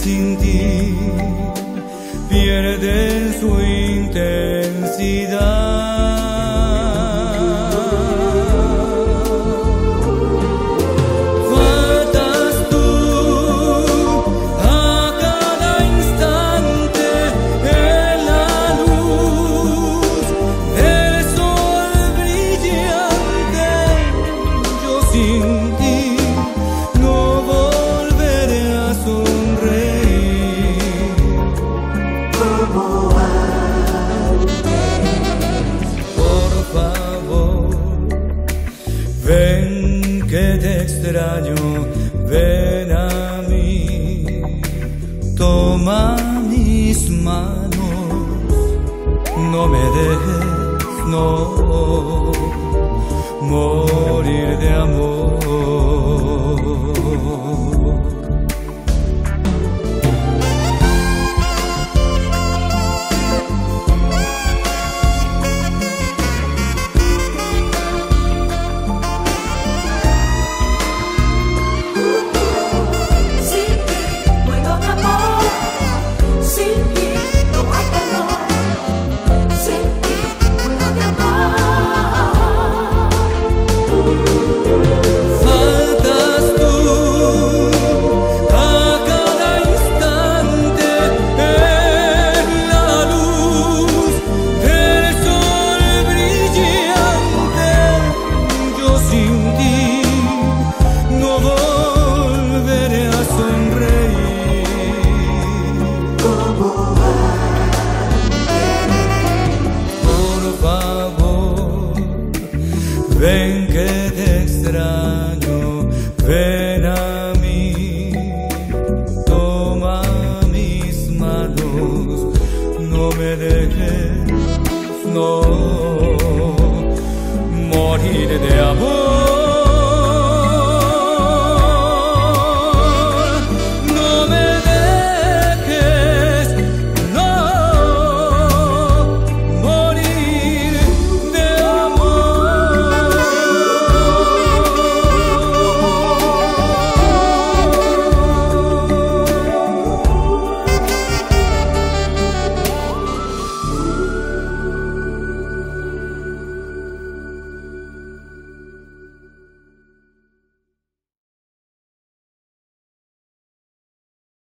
sin ti pierde su intensidad. Sin ti no volveré a sonreír como antes. Por favor, ven que te extraño, ven a mí, toma mis manos, no me dejes, no morir de amor. Sin ti muero de amor, sin ti no hay calor, sin ti muero de amor. Faltas tú a cada instante en la luz del sol brillante. Yo sin ti no volveré a sonreír como antes. Por favor, ven que te extraño, ven a mí, toma mis manos, no me dejes, no morir de amor.